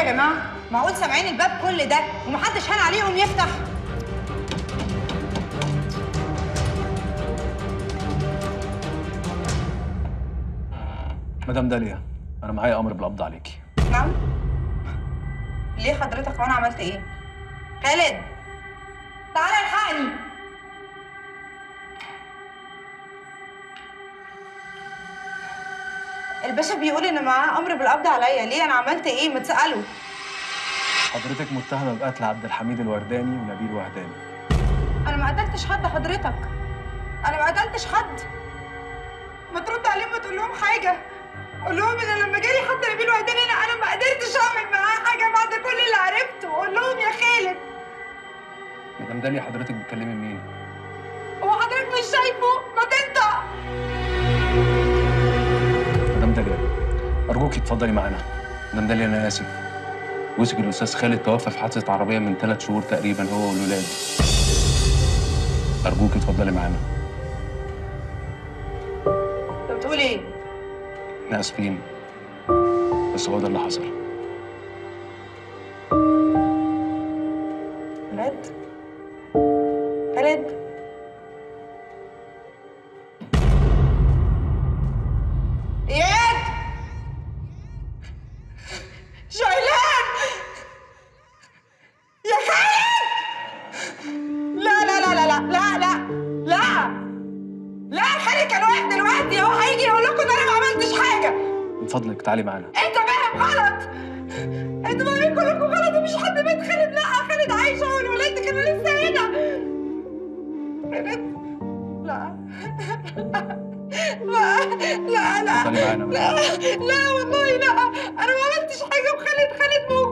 يا جماعه؟ معقول سامعين الباب كل ده ومحدش هان عليهم يفتح؟ مدام داليا، انا معايا امر بالقبض عليكي. نعم؟ ليه حضرتك وانا عملت ايه؟ خالد تعالى الحقني. الباشا بيقول ان معاه امر بالقبض عليا، ليه؟ انا عملت ايه؟ ما تساله. حضرتك متهمه بقتل عبد الحميد الورداني ونبيل وهداني. انا ما قتلتش حد حضرتك، انا ما قتلتش حد. ما ترد عليهم، ما تقول لهم حاجه. قول لهم ان لما جالي حد نبيل وهداني انا ما قدرتش اعمل معاه حاجه بعد كل اللي عرفته. قول لهم يا خالد. مدام داليا، حضرتك بتكلمي مين؟ هو حضرتك مش شايفه؟ ما تنطق. مدام داليا، ارجوكي اتفضلي معانا. مدام داليا، انا اسف. جوزك الاستاذ خالد توفى في حادثه عربيه من 3 شهور تقريبا، هو والولاد. ارجوكي اتفضلي معانا. انت بتقول ايه؟ احنا اسفين، بس هو ده اللي حصل. خالد؟ خالد؟ اياد! شيلان! يا خالد! لا لا لا لا لا لا لا لا لا، خالد كان واقف دلوقتي، هو هيجي يقول لكم ان انا ما عملتش حاجه. من فضلك تعالي معانا. انت فاهم غلط، انتوا فاهمين كلكم غلط، ومش حد بيت خالد. لا، خالد عايش، هو والولاد كانوا لسه هنا. خالد؟ لا لا لا لا اتفضلي معانا. لا لا والله لا، انا ما عملتش حاجه، وخالد موجود.